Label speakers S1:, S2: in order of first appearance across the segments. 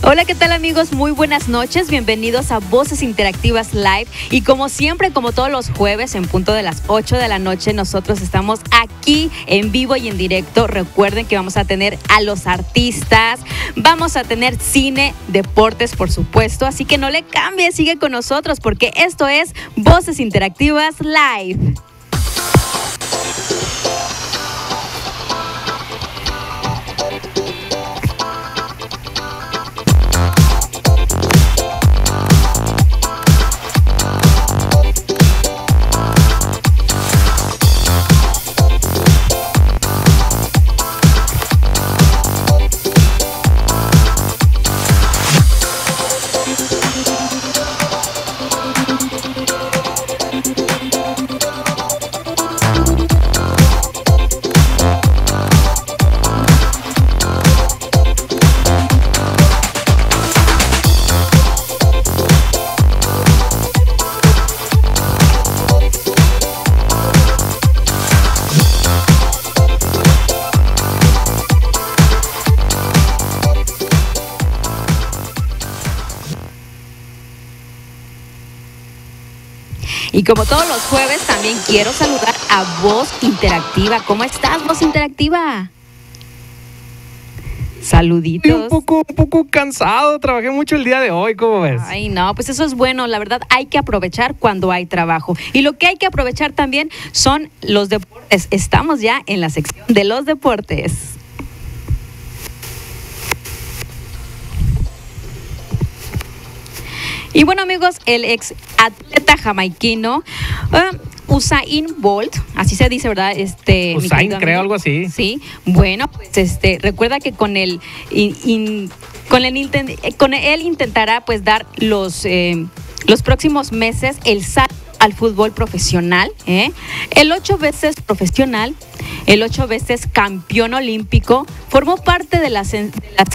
S1: Hola, ¿qué tal amigos? Muy buenas noches, bienvenidos a Voces Interactivas Live y como siempre, como todos los jueves en punto de las 8 de la noche, nosotros estamos aquí en vivo y en directo. Recuerden que vamos a tener a los artistas, vamos a tener cine, deportes por supuesto, así que no le cambie, sigue con nosotros porque esto es Voces Interactivas Live. Y como todos los jueves, también quiero saludar a Voz Interactiva. ¿Cómo estás, Voz Interactiva? Saluditos.
S2: Un poco cansado, trabajé mucho el día de hoy, ¿cómo ves?
S1: Ay, no, pues eso es bueno, la verdad hay que aprovechar cuando hay trabajo. Y lo que hay que aprovechar también son los deportes. Estamos ya en la sección de los deportes. Y bueno amigos, el ex atleta jamaiquino Usain Bolt, así se dice, ¿verdad?
S2: Usain, creo, algo así.
S1: Sí, bueno, pues recuerda que con él intentará pues dar los próximos meses el salto al fútbol profesional, El 8 veces profesional, el 8 veces campeón olímpico, formó parte de la sesión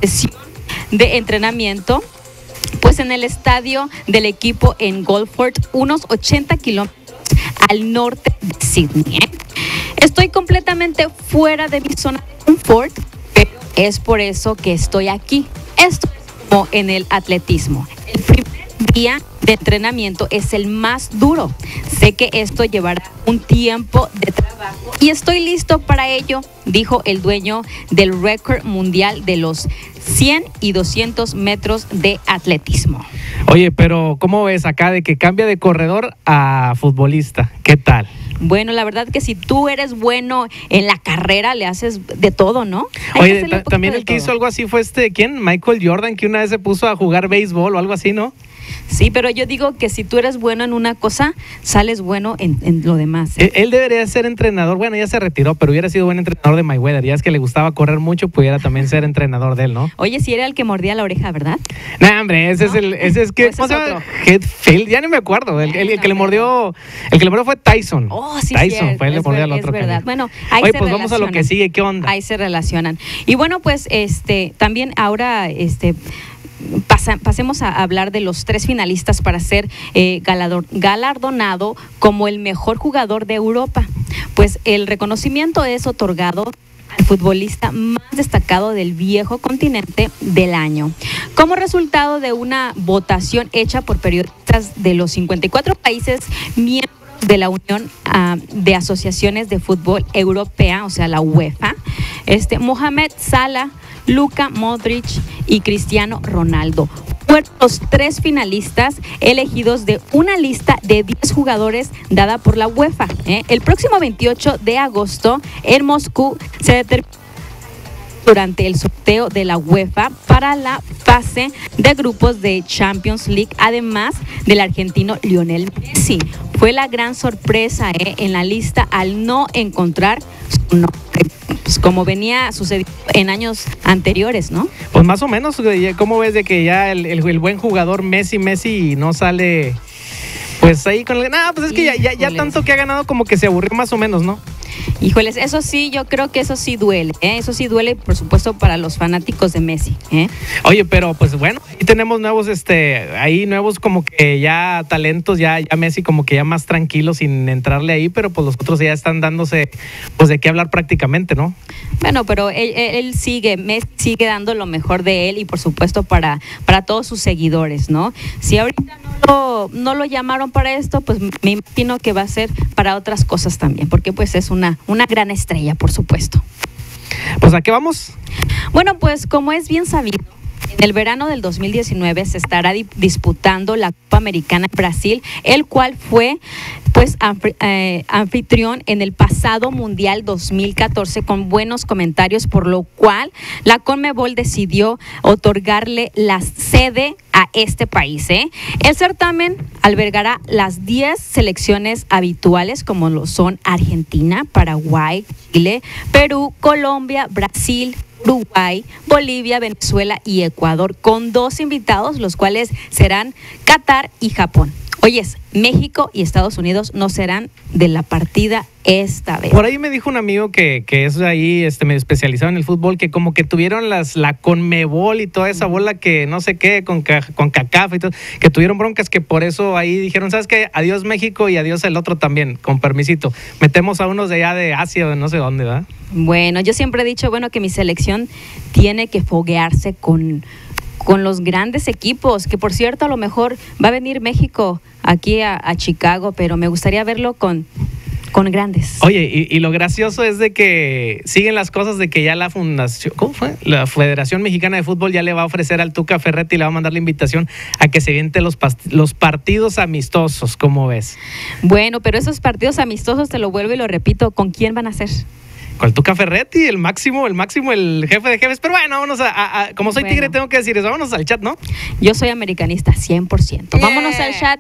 S1: de entrenamiento pues en el estadio del equipo en Guildford, unos 80 kilómetros al norte de Sydney. Estoy completamente fuera de mi zona de confort, pero es por eso que estoy aquí. Esto es como en el atletismo. El primer día de entrenamiento es el más duro. Sé que esto llevará un tiempo de trabajo y estoy listo para ello, dijo el dueño del récord mundial de los 100 y 200 metros de atletismo.
S2: Oye, pero ¿cómo ves acá de que cambia de corredor a futbolista? ¿Qué tal?
S1: Bueno, la verdad que si tú eres bueno en la carrera, le haces de todo, ¿no?
S2: Oye, también el que hizo algo así fue ¿quién? Michael Jordan, que una vez se puso a jugar béisbol o algo así, ¿no?
S1: Sí, pero yo digo que si tú eres bueno en una cosa, sales bueno en lo demás.
S2: Él debería ser entrenador, bueno, ya se retiró, pero hubiera sido buen entrenador de Mayweather. Ya es que le gustaba correr mucho, pudiera también ser entrenador de él, ¿no?
S1: Oye, si era el que mordía la oreja, ¿verdad?
S2: No, hombre, ese es que, ¿cómo se llama? Headfield, ya no me acuerdo. El que le mordió fue Tyson.
S1: Oh, sí,
S2: Tyson fue el que mordió al otro.
S1: Es verdad. Bueno, ahí
S2: oye,
S1: se
S2: pues vamos a lo que sigue, ¿qué onda?
S1: Ahí se relacionan. Y bueno, pues también ahora pasemos a hablar de los 3 finalistas para ser galardonado como el mejor jugador de Europa. Pues el reconocimiento es otorgado al futbolista más destacado del viejo continente del año, como resultado de una votación hecha por periodistas de los 54 países miembros de la Unión de Asociaciones de Fútbol Europea, o sea, la UEFA, Mohamed Salah, Luka Modric y Cristiano Ronaldo. Fueron los 3 finalistas elegidos de una lista de 10 jugadores dada por la UEFA. El próximo 28 de agosto en Moscú se determinó durante el sorteo de la UEFA para la fase de grupos de Champions League, además del argentino Lionel Messi. Fue la gran sorpresa en la lista al no encontrar su nombre, pues como venía sucediendo en años anteriores, ¿no?
S2: Pues más o menos, ¿cómo ves de que ya el buen jugador Messi no sale pues ahí con el... No, pues es que ya tanto que ha ganado como que se aburrió más o menos, ¿no?
S1: Híjoles, eso sí, yo creo que eso sí duele, ¿eh? Eso sí duele, por supuesto, para los fanáticos de Messi, ¿eh?
S2: Oye, pero pues bueno, ahí tenemos nuevos, ahí nuevos como que ya talentos, ya Messi como que ya más tranquilo sin entrarle ahí, pero pues los otros ya están dándose, pues de qué hablar prácticamente, ¿no?
S1: Bueno, pero él sigue, Messi sigue dando lo mejor de él y por supuesto para todos sus seguidores, ¿no? Si ahorita no lo llamaron para esto, pues me imagino que va a ser para otras cosas también, porque pues es una gran estrella, por supuesto.
S2: Pues ¿a qué vamos?
S1: Bueno, pues como es bien sabido, en el verano del 2019 se estará disputando la Copa Americana en Brasil, el cual fue pues anfitrión en el pasado Mundial 2014 con buenos comentarios, por lo cual la CONMEBOL decidió otorgarle la sede a este país, ¿eh? El certamen albergará las 10 selecciones habituales, como lo son Argentina, Paraguay, Chile, Perú, Colombia, Brasil, Uruguay, Bolivia, Venezuela y Ecuador, con 2 invitados, los cuales serán Qatar y Japón. Oyes, México y Estados Unidos no serán de la partida esta vez.
S2: Por ahí me dijo un amigo que es ahí medio especializado en el fútbol, que como que tuvieron la CONMEBOL y toda esa bola que no sé qué, con CACAF y todo, que tuvieron broncas, que por eso ahí dijeron, ¿sabes qué? Adiós México y adiós el otro también, con permisito. Metemos a unos de allá de Asia o de no sé dónde, ¿verdad?
S1: Bueno, yo siempre he dicho, que mi selección tiene que foguearse con los grandes equipos, que por cierto a lo mejor va a venir México aquí a Chicago, pero me gustaría verlo con grandes.
S2: Oye, y lo gracioso es de que siguen las cosas de que ya la fundación, ¿cómo fue? La Federación Mexicana de Fútbol ya le va a ofrecer al Tuca Ferretti y le va a mandar la invitación a que se viente los partidos amistosos, ¿cómo ves?
S1: Bueno, pero esos partidos amistosos, te lo vuelvo y lo repito, ¿con quién van a ser?
S2: Con el Tuca Ferretti, el máximo, el jefe de jefes. Pero bueno, vámonos como soy tigre tengo que decir eso, vámonos al chat, ¿no?
S1: Yo soy americanista 100%. Yeah. Vámonos al chat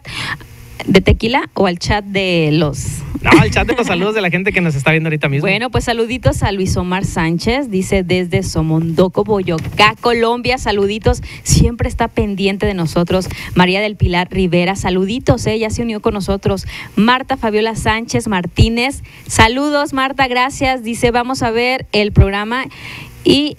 S1: de Tequila o al chat de los...
S2: No, al chat de los saludos de la gente que nos está viendo ahorita mismo.
S1: Bueno, pues saluditos a Luis Omar Sánchez, dice desde Somondoco, Boyacá, Colombia, saluditos, siempre está pendiente de nosotros. María del Pilar Rivera, saluditos, ya se unió con nosotros. Marta Fabiola Sánchez Martínez, saludos Marta, gracias, dice vamos a ver el programa y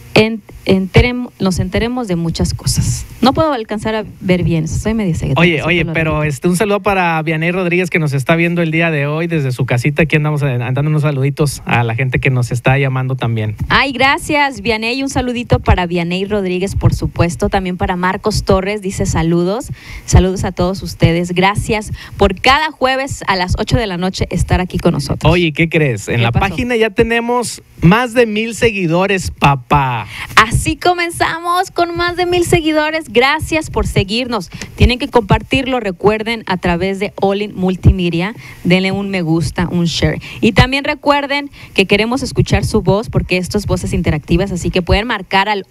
S1: nos enteremos de muchas cosas. No puedo alcanzar a ver bien, estoy medio cegueta.
S2: Oye, pero un saludo para Vianey Rodríguez que nos está viendo el día de hoy desde su casita. Aquí andamos dando unos saluditos a la gente que nos está llamando también.
S1: Ay, gracias, Vianey. Un saludito para Vianey Rodríguez, por supuesto. También para Marcos Torres, dice saludos. Saludos a todos ustedes. Gracias por cada jueves a las 8 de la noche estar aquí con nosotros.
S2: Oye, ¿qué crees? En la página ya tenemos más de 1,000 seguidores, papá.
S1: Así comenzamos con más de 1,000 seguidores. Gracias por seguirnos. Tienen que compartirlo, recuerden, a través de All-in Multimedia. Denle un me gusta, un share. Y también recuerden que queremos escuchar su voz porque esto es Voces Interactivas, así que pueden marcar al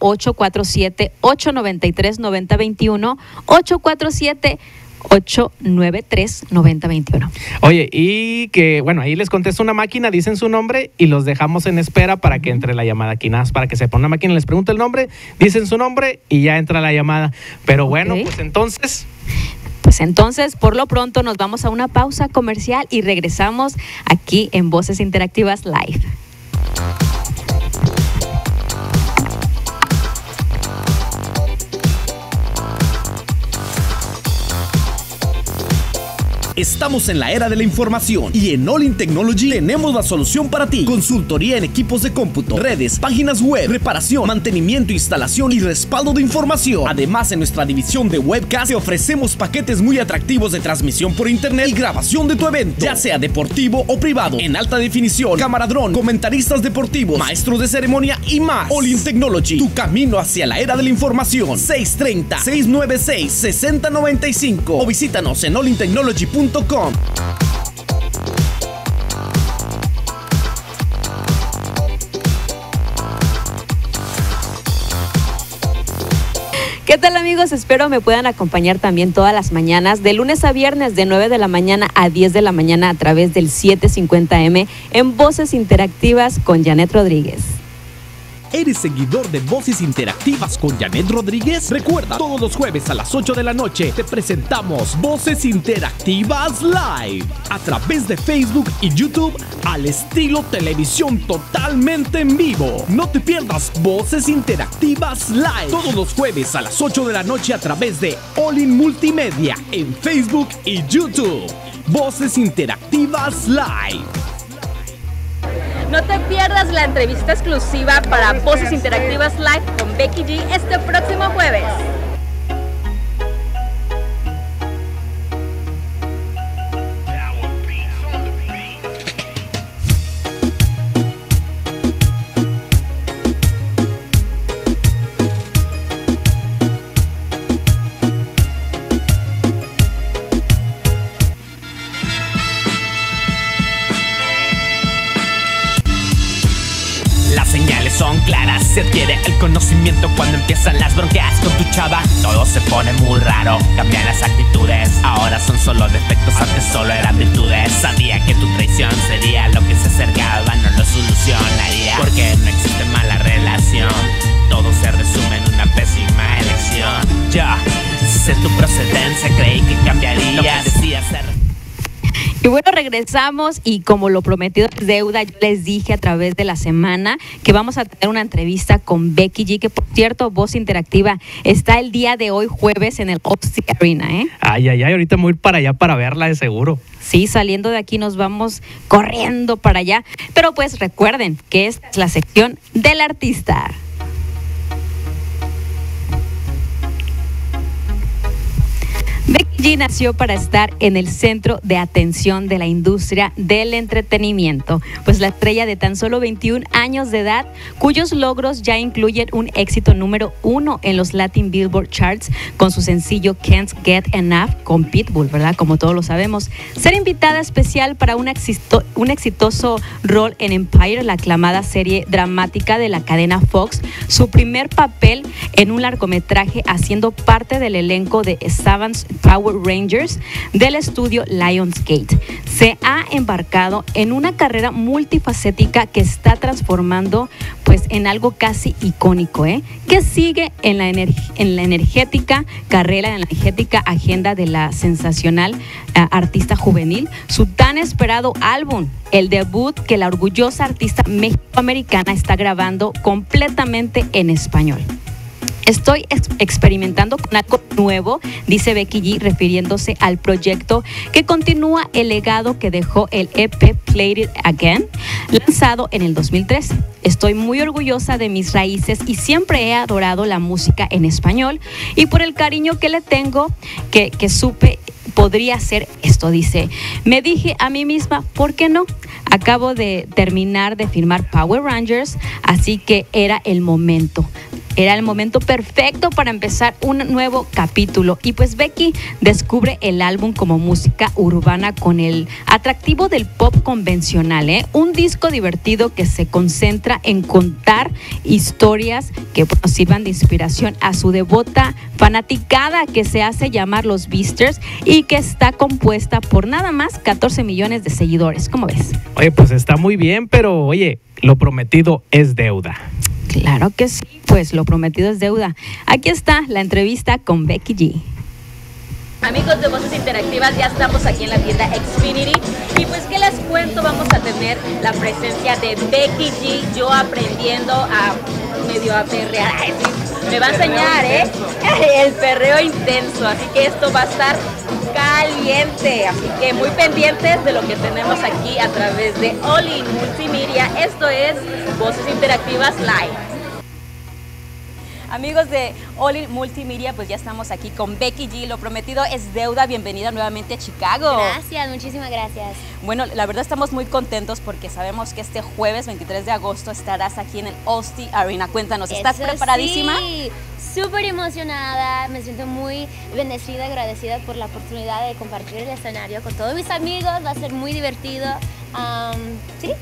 S1: 847-893-9021, 847-893-9021.
S2: Oye, y que, bueno, ahí les contesta una máquina, dicen su nombre y los dejamos en espera para que entre la llamada aquí. Nada más para que sepan, una máquina les pregunta el nombre, dicen su nombre y ya entra la llamada. Pero bueno, pues entonces, por lo pronto nos vamos a una pausa comercial y regresamos aquí en Voces Interactivas Live.
S3: Estamos en la era de la información y en All-in Technology tenemos la solución para ti. Consultoría en equipos de cómputo, redes, páginas web, reparación, mantenimiento, instalación y respaldo de información. Además, en nuestra división de webcast te ofrecemos paquetes muy atractivos de transmisión por internet y grabación de tu evento, ya sea deportivo o privado, en alta definición, cámara dron, comentaristas deportivos, maestros de ceremonia y más. All-in Technology, tu camino hacia la era de la información. 630-696-6095 o visítanos en allintechnology.com.
S1: ¿Qué tal, amigos? Espero me puedan acompañar también todas las mañanas, de lunes a viernes, de 9 de la mañana a 10 de la mañana a través del 750M en Voces Interactivas con Janet Rodríguez.
S3: ¿Eres seguidor de Voces Interactivas con Janet Rodríguez? Recuerda, todos los jueves a las 8 de la noche te presentamos Voces Interactivas Live a través de Facebook y YouTube al estilo televisión totalmente en vivo. No te pierdas Voces Interactivas Live todos los jueves a las 8 de la noche a través de All In Multimedia en Facebook y YouTube. Voces Interactivas Live.
S4: No te pierdas la entrevista exclusiva para Voces Interactivas Live con Becky G este próximo jueves.
S5: Las señales son claras, se adquiere el conocimiento cuando empiezan las broncas con tu chava. Todo se pone muy raro, cambian las actitudes. Ahora son solo defectos, antes solo eran virtudes. Sabía que tu traición sería lo que se acercaba, no lo solucionaría. Porque no existe mala relación, todo se resume en una pésima elección. Ya, sé tu procedencia, creí que cambiarías. Lo que decías ser.
S1: Y bueno, regresamos y como lo prometido es deuda, yo les dije a través de la semana que vamos a tener una entrevista con Becky G, que por cierto, Voz Interactiva está el día de hoy jueves en el Oxy Arena, ¿eh?
S2: Ay, ahorita me voy para allá para verla de seguro.
S1: Sí, saliendo de aquí nos vamos corriendo para allá. Pero pues recuerden que esta es la sección del artista. Becky G nació para estar en el centro de atención de la industria del entretenimiento, pues la estrella de tan solo 21 años de edad, cuyos logros ya incluyen un éxito número 1 en los Latin Billboard Charts con su sencillo Can't Get Enough con Pitbull, ¿verdad? Como todos lo sabemos. Ser invitada especial para un exitoso rol en Empire, la aclamada serie dramática de la cadena Fox, su primer papel en un largometraje haciendo parte del elenco de Savage Power Rangers del estudio Lionsgate. Se ha embarcado en una carrera multifacética que está transformando pues en algo casi icónico, que sigue en la energética carrera, en la energética agenda de la sensacional artista juvenil, su tan esperado álbum, el debut que la orgullosa artista mexicoamericana está grabando completamente en español. Estoy experimentando con algo nuevo, dice Becky G, refiriéndose al proyecto que continúa el legado que dejó el EP Play It Again, lanzado en el 2013. Estoy muy orgullosa de mis raíces y siempre he adorado la música en español y por el cariño que le tengo, que supe podría ser esto, dice. Me dije a mí misma, ¿por qué no? Acabo de terminar de filmar Power Rangers, así que era el momento. Era el momento perfecto para empezar un nuevo capítulo. Y pues Becky descubre el álbum como música urbana con el atractivo del pop convencional, un disco divertido que se concentra en contar historias que sirvan de inspiración a su devota fanaticada que se hace llamar los Beasters y que está compuesta por nada más 14 millones de seguidores. ¿Cómo ves?
S2: Oye, pues está muy bien, pero oye, lo prometido es deuda.
S1: Claro que sí, pues lo prometido es deuda. Aquí está la entrevista con Becky G.
S4: Amigos de Voces Interactivas, ya estamos aquí en la tienda Xfinity y pues ¿qué les cuento? Vamos a tener la presencia de Becky G, yo aprendiendo a medio a perrear. Ay, sí, me va a enseñar, el perreo intenso, así que esto va a estar caliente, así que muy pendientes de lo que tenemos aquí a través de All In Multimedia. Esto es Voces Interactivas Live. Amigos de All In Multimedia, pues ya estamos aquí con Becky G. Lo prometido es deuda. Bienvenida nuevamente a Chicago.
S6: Gracias, muchísimas gracias.
S4: Bueno, la verdad estamos muy contentos porque sabemos que este jueves 23 de agosto estarás aquí en el Oxy Arena. Cuéntanos, ¿estás preparadísima?
S6: Sí, súper emocionada. Me siento muy bendecida, agradecida por la oportunidad de compartir el escenario con todos mis amigos. Va a ser muy divertido. Sí.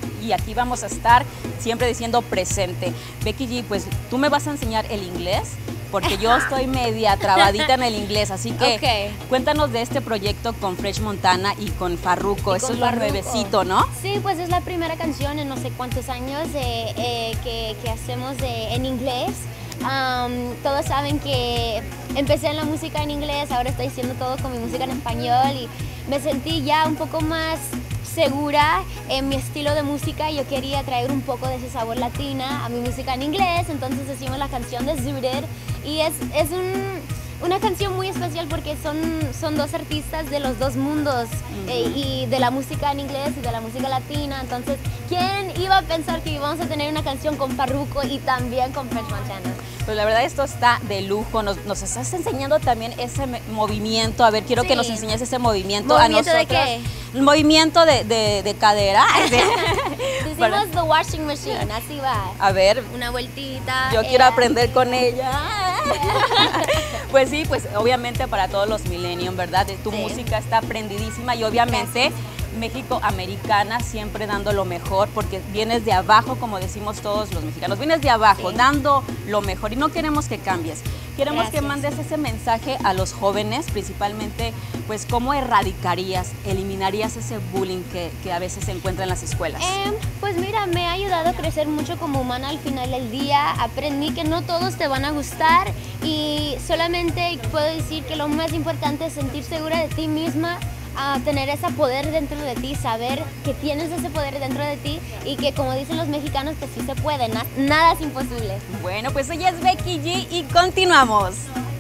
S4: y aquí vamos a estar siempre diciendo presente. Becky G, pues tú me vas a enseñar el inglés, porque yo estoy media trabadita en el inglés, así que cuéntanos de este proyecto con Fresh Montana y con Farruko. Eso es lo nuevecito, ¿no?
S6: Sí, pues es la primera canción en no sé cuántos años que hacemos en inglés. Todos saben que empecé en la música en inglés, ahora estoy haciendo todo con mi música en español y me sentí ya un poco más segura en mi estilo de música. Yo quería traer un poco de ese sabor latina a mi música en inglés, entonces hicimos la canción de Zooted y es una canción muy especial porque son dos artistas de los dos mundos, y de la música en inglés y de la música latina. Entonces, ¿quién iba a pensar que íbamos a tener una canción con Farruko y también con Fresh Montana?
S4: Pues la verdad esto está de lujo, nos estás enseñando también ese movimiento. A ver, quiero que nos enseñes ese movimiento a nosotros.
S6: ¿Movimiento de qué?
S4: El movimiento de cadera.
S6: Hicimos the washing machine, así va.
S4: A ver.
S6: Una vueltita.
S4: Yo quiero aprender con ella. Pues sí, pues obviamente para todos los millennials, ¿verdad? Tu música está aprendidísima y obviamente México americana, siempre dando lo mejor, porque vienes de abajo, como decimos todos los mexicanos, vienes de abajo, dando lo mejor y no queremos que cambies. Queremos que mandes ese mensaje a los jóvenes, principalmente, pues, ¿cómo erradicarías, eliminarías ese bullying que a veces se encuentra en las escuelas?
S6: Pues mira, me ha ayudado a crecer mucho como humana al final del día. Aprendí que no todos te van a gustar y solamente puedo decir que lo más importante es sentir segura de ti misma, a tener ese poder dentro de ti, saber que tienes ese poder dentro de ti y que, como dicen los mexicanos, que sí se puede, nada es imposible.
S4: Bueno, pues ella es Becky G y continuamos.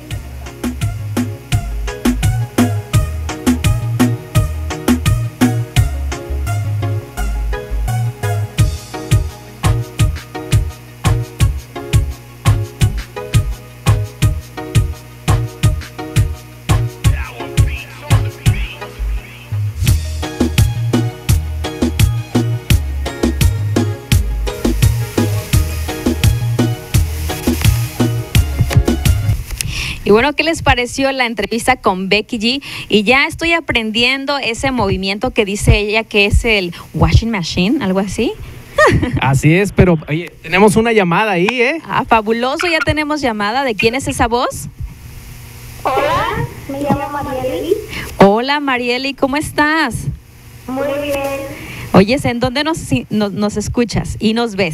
S1: Y bueno, ¿qué les pareció la entrevista con Becky G? Y ya estoy aprendiendo ese movimiento que dice ella que es el washing machine, algo así.
S2: Así es, pero oye, tenemos una llamada ahí, ¿eh?
S1: Ah, fabuloso, ya tenemos llamada. ¿De quién es esa voz?
S7: Hola, me llamo Marieli.
S1: Hola, Marieli, ¿cómo estás?
S7: Muy bien.
S1: Oyes, ¿en dónde nos escuchas y nos ves?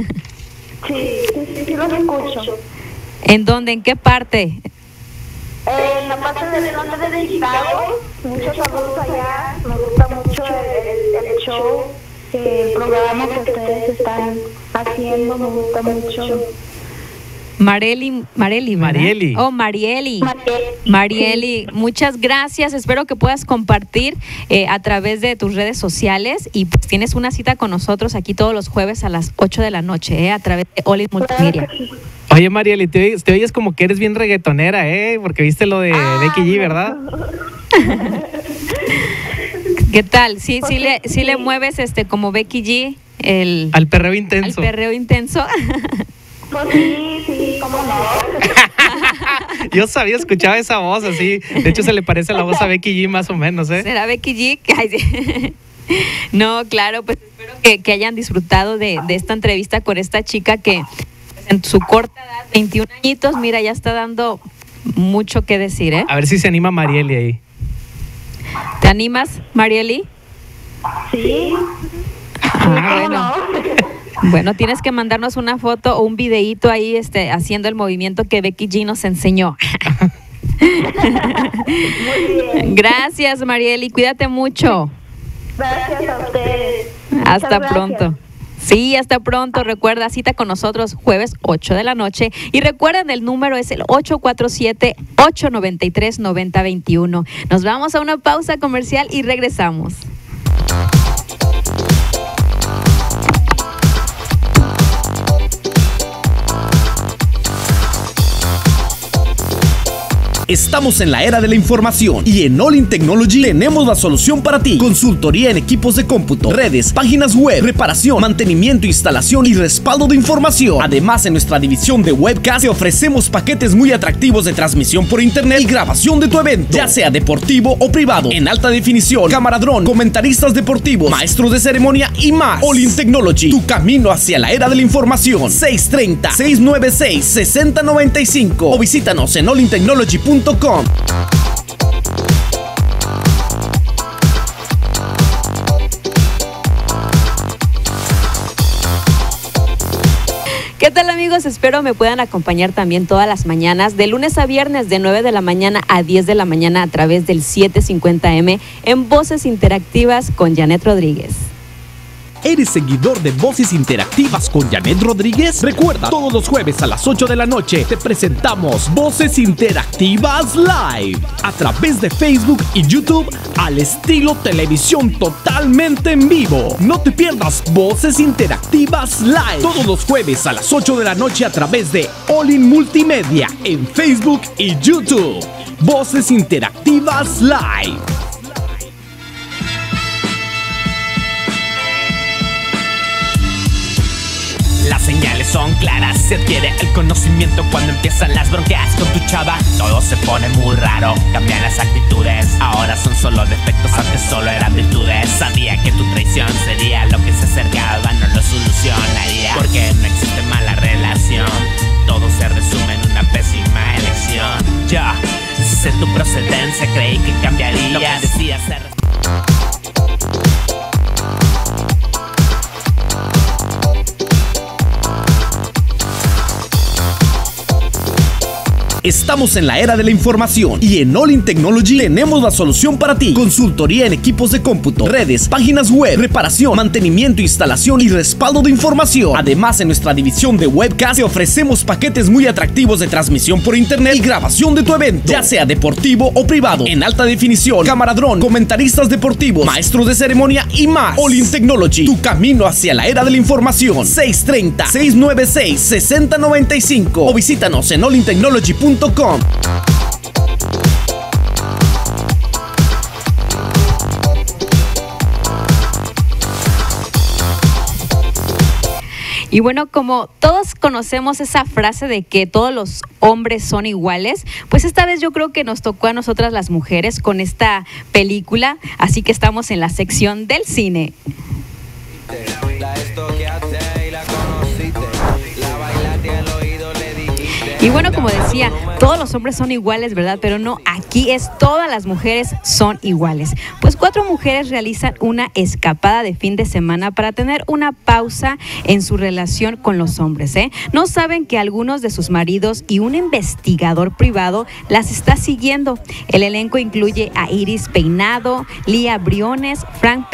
S7: Sí, los escucho.
S1: ¿En dónde? ¿En qué parte?
S7: En la parte del norte del Chicago, muchos saludos allá. Me gusta mucho el show, el programa que ustedes están haciendo, me gusta mucho.
S1: Marieli, ¿verdad?
S2: Marieli.
S1: Oh, Marieli. Marieli, muchas gracias. Espero que puedas compartir a través de tus redes sociales y pues tienes una cita con nosotros aquí todos los jueves a las 8 de la noche, a través de All In Multimedia.
S2: Oye, Marieli, te oyes como que eres bien reggaetonera, porque viste lo de Becky G, ¿verdad?
S1: ¿Qué tal? Sí le mueves como Becky G
S2: al perreo intenso.
S1: Al perreo intenso.
S7: Pues sí, cómo no.
S2: Yo sabía, escuchaba esa voz así. De hecho, se le parece la voz a Becky G más o menos, ¿eh?
S1: ¿Será Becky G? Ay, sí. No, claro, pues espero que hayan disfrutado de esta entrevista con esta chica que en su corta edad, 21 añitos, mira, ya está dando mucho que decir, ¿eh?
S2: A ver si se anima Marieli ahí.
S1: ¿Te animas, Marieli?
S7: Sí.
S1: Bueno. Bueno, tienes que mandarnos una foto o un videíto ahí haciendo el movimiento que Becky G nos enseñó.
S7: Muy bien.
S1: Gracias, Marieli, cuídate mucho.
S7: Gracias a ustedes.
S1: Hasta
S7: Muchas
S1: pronto.
S7: gracias.
S1: Sí, hasta pronto. Recuerda, cita con nosotros jueves 8 de la noche. Y recuerden, el número es el 847-893-9021. Nos vamos a una pausa comercial y regresamos.
S3: Estamos en la era de la información y en All in Technology tenemos la solución para ti. Consultoría en equipos de cómputo, redes, páginas web, reparación, mantenimiento, instalación y respaldo de información. Además, en nuestra división de webcast te ofrecemos paquetes muy atractivos de transmisión por internet y grabación de tu evento, ya sea deportivo o privado, en alta definición, cámara dron, comentaristas deportivos, maestros de ceremonia y más. All in Technology, tu camino hacia la era de la información. 630-696-6095 o visítanos en allintechnology.com.
S1: ¿Qué tal, amigos? Espero me puedan acompañar también todas las mañanas, de lunes a viernes, de 9 de la mañana a 10 de la mañana a través del 750M en Voces Interactivas con Janet Rodríguez.
S3: ¿Eres seguidor de Voces Interactivas con Janet Rodríguez? Recuerda, todos los jueves a las 8 de la noche te presentamos Voces Interactivas Live a través de Facebook y YouTube al estilo televisión totalmente en vivo. No te pierdas Voces Interactivas Live todos los jueves a las 8 de la noche a través de All in Multimedia en Facebook y YouTube. Voces Interactivas Live.
S5: Las señales son claras, se adquiere el conocimiento cuando empiezan las bronqueas con tu chava. Todo se pone muy raro, cambian las actitudes. Ahora son solo defectos, antes solo eran virtudes. Sabía que tu traición sería lo que se acercaba, no lo solucionaría. Porque no existe mala relación, todo se resume en una pésima elección. Yo sé tu procedencia, creí que cambiaría lo que decías ser.
S3: Estamos en la era de la información y en All in Technology tenemos la solución para ti. Consultoría en equipos de cómputo, redes, páginas web, reparación, mantenimiento, instalación y respaldo de información. Además, en nuestra división de webcast te ofrecemos paquetes muy atractivos de transmisión por internet y grabación de tu evento, ya sea deportivo o privado, en alta definición, cámara dron, comentaristas deportivos, maestros de ceremonia y más. All in Technology, tu camino hacia la era de la información. 630-696-6095 o visítanos en allintechnology.com.
S1: Y bueno, como todos conocemos esa frase de que todos los hombres son iguales, pues esta vez yo creo que nos tocó a nosotras las mujeres con esta película, así que estamos en la sección del cine. Y bueno, como decía, todos los hombres son iguales, ¿verdad? Pero no, aquí es todas las mujeres son iguales. Pues 4 mujeres realizan una escapada de fin de semana para tener una pausa en su relación con los hombres, ¿eh? No saben que algunos de sus maridos y un investigador privado las está siguiendo. El elenco incluye a Iris Peinado, Lía Briones, Frank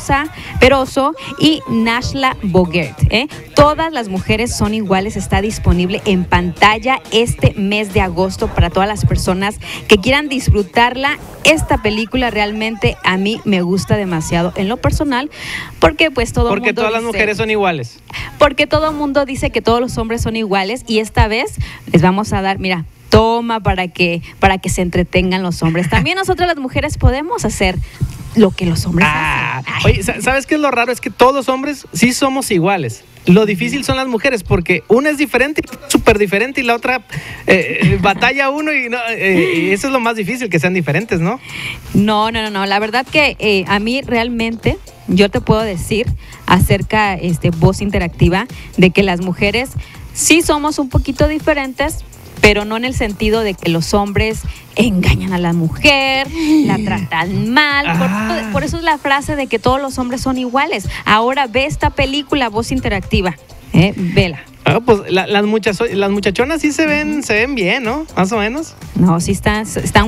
S1: Peroso y Nashla Bogert, ¿eh? Todas las mujeres son iguales, está disponible en pantalla este mes de agosto para todas las personas que quieran disfrutarla. Esta película realmente a mí me gusta demasiado en lo personal, porque pues
S2: porque todas las mujeres son iguales.
S1: Porque todo el mundo dice que todos los hombres son iguales y esta vez les vamos a dar, mira, toma para que se entretengan los hombres. También nosotras las mujeres podemos hacer lo que los hombres hacen.
S2: Oye, ¿sabes qué es lo raro? Es que todos los hombres sí somos iguales. Lo difícil son las mujeres, porque una es diferente, súper diferente, y la otra batalla uno y eso es lo más difícil, que sean diferentes, ¿no?
S1: No. La verdad que a mí realmente, yo te puedo decir acerca Voz Interactiva, de que las mujeres sí somos un poquito diferentes, pero no en el sentido de que los hombres engañan a la mujer, la tratan mal. Por eso es la frase de que todos los hombres son iguales. Ahora ve esta película, Voz Interactiva, vela.
S2: Pues las muchachonas sí se ven bien, ¿no? Más o menos.
S1: No, sí están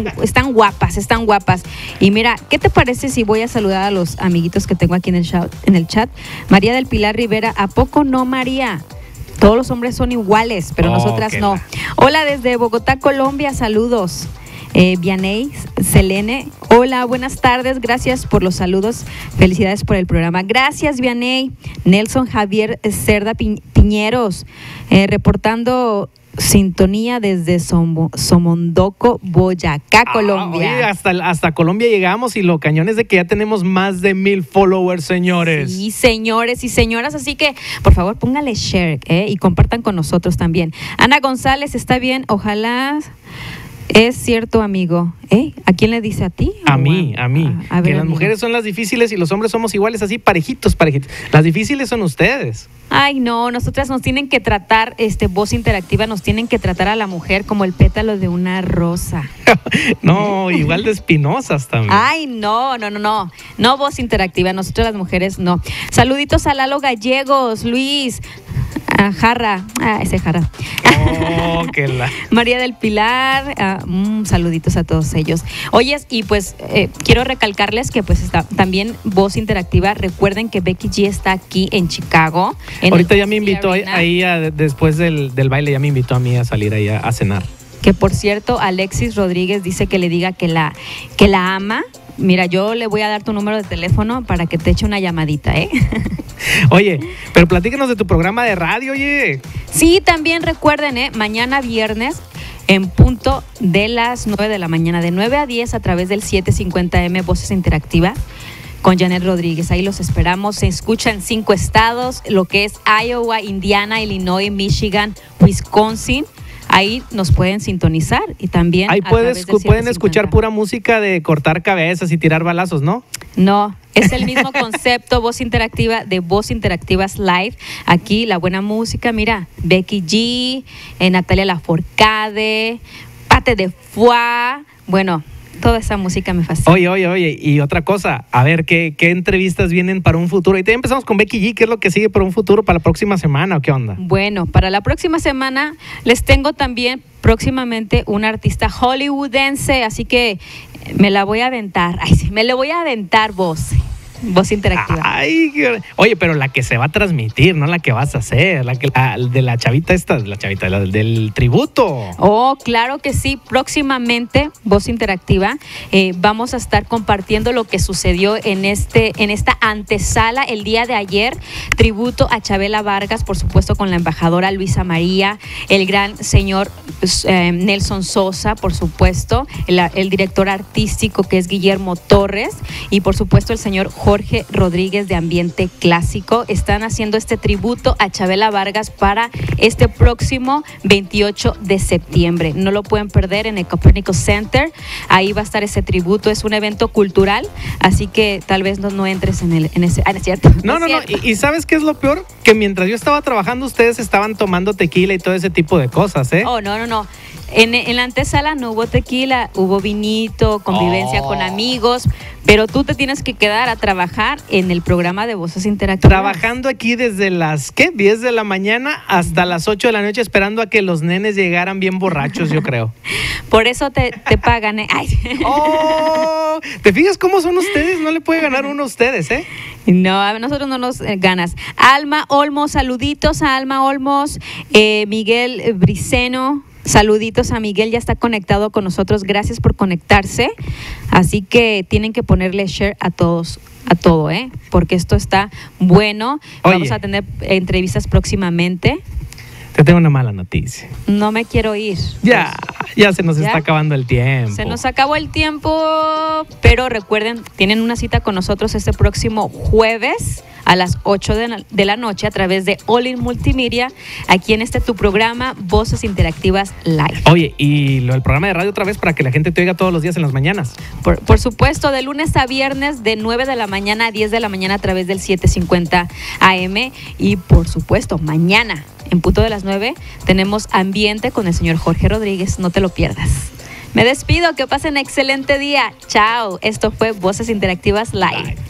S1: guapas. Y mira, ¿qué te parece si voy a saludar a los amiguitos que tengo aquí en el chat? María del Pilar Rivera, ¿a poco no, María? Todos los hombres son iguales, pero nosotras no. Hola desde Bogotá, Colombia, saludos. Vianey Selene, hola, buenas tardes, gracias por los saludos, felicidades por el programa. Gracias, Vianey. Nelson Javier Cerda Piñeros, reportando sintonía desde Somondoco, Boyacá, Colombia.
S2: Oye, hasta Colombia llegamos y lo cañón es de que ya tenemos más de 1,000 followers, señores.
S1: Sí, señores y señoras, así que por favor póngale share y compartan con nosotros también. Ana González, ¿está bien? Ojalá. Es cierto, amigo. ¿A quién le dice? ¿A ti?
S2: A mí.
S1: A ver,
S2: que las
S1: amigo.
S2: mujeres son las difíciles y los hombres somos iguales, así parejitos. Las difíciles son ustedes.
S1: Ay, no, nosotras nos tienen que tratar, Voz Interactiva, nos tienen que tratar a la mujer como el pétalo de una rosa.
S2: No, igual de espinosas también.
S1: Ay, no, Voz Interactiva, nosotras las mujeres no. Saluditos a Lalo Gallegos, Luis, a Jarra, ese Jarra.
S2: Oh, que la...
S1: María del Pilar, saluditos a todos ellos. Oyes, y pues quiero recalcarles que pues está también Voz Interactiva. Recuerden que Becky G está aquí en Chicago.
S2: Ahorita ya me invitó ahí después del baile, ya me invitó a mí a salir ahí a cenar.
S1: Que por cierto, Alexis Rodríguez dice que le diga que la ama. Mira, yo le voy a dar tu número de teléfono para que te eche una llamadita,
S2: Oye, pero platícanos de tu programa de radio, oye.
S1: Sí, también recuerden, mañana viernes en punto de las 9 de la mañana, de 9 a 10 a través del 750M Voces Interactiva con Janet Rodríguez. Ahí los esperamos. Se escucha en 5 estados, lo que es Iowa, Indiana, Illinois, Michigan, Wisconsin. Ahí nos pueden sintonizar y también
S2: ahí pueden escuchar pura música de cortar cabezas y tirar balazos, ¿no?
S1: No, es el mismo concepto Voz Interactiva de Voz Interactivas Live. Aquí la buena música, mira, Becky G, Natalia Lafourcade, Pate de Foix, bueno, toda esa música me fascina.
S2: Oye, y otra cosa, a ver, ¿qué entrevistas vienen para un futuro? Y ya empezamos con Becky G, ¿qué es lo que sigue para un futuro, para la próxima semana o qué onda?
S1: Bueno, para la próxima semana les tengo también próximamente un artista hollywoodense, así que me la voy a aventar. Ay, sí, me le voy a aventar Voz Interactiva.
S2: Ay, oye, pero la que se va a transmitir, no la que vas a hacer, la de la chavita esta, del tributo.
S1: Oh, claro que sí. Próximamente, Voz Interactiva, vamos a estar compartiendo lo que sucedió en esta antesala el día de ayer. Tributo a Chabela Vargas, por supuesto, con la embajadora Luisa María, el gran señor Nelson Sosa, por supuesto, el director artístico que es Guillermo Torres y por supuesto el señor Jorge Rodríguez de Ambiente Clásico. Están haciendo este tributo a Chabela Vargas para este próximo 28 de septiembre. No lo pueden perder en el Copernicus Center. Ahí va a estar ese tributo. Es un evento cultural, así que tal vez no entres en ese. Ah, no es cierto.
S2: No. ¿Y sabes qué es lo peor? Que mientras yo estaba trabajando, ustedes estaban tomando tequila y todo ese tipo de cosas, ¿eh?
S1: Oh, no. En la antesala no hubo tequila, hubo vinito, convivencia con amigos, pero tú te tienes que quedar a trabajar en el programa de Voces Interactivas.
S2: Trabajando aquí desde las, 10 de la mañana hasta las 8 de la noche esperando a que los nenes llegaran bien borrachos, yo creo.
S1: Por eso te pagan, Ay.
S2: Oh, ¿te fijas cómo son ustedes? No le puede ganar uno a ustedes, ¿eh?
S1: No, a nosotros no nos ganas. Alma Olmos, saluditos a Alma Olmos, Miguel Briceno. Saluditos a Miguel, ya está conectado con nosotros, gracias por conectarse, así que tienen que ponerle share a todo, porque esto está bueno.
S2: Oye,
S1: vamos a tener entrevistas próximamente.
S2: Te tengo una mala noticia.
S1: No me quiero ir.
S2: Ya se nos está acabando el tiempo.
S1: Se nos acabó el tiempo, pero recuerden, tienen una cita con nosotros este próximo jueves a las 8 de la noche a través de All In Multimedia, aquí en tu programa Voces Interactivas Live.
S2: Oye, y el programa de radio otra vez para que la gente te oiga todos los días en las mañanas.
S1: Por supuesto, de lunes a viernes, de 9 de la mañana a 10 de la mañana a través del 750 AM. Y por supuesto, mañana, en punto de las 9, tenemos Ambiente con el señor Jorge Rodríguez. No te lo pierdas. Me despido, que pasen excelente día. Chao. Esto fue Voces Interactivas Live.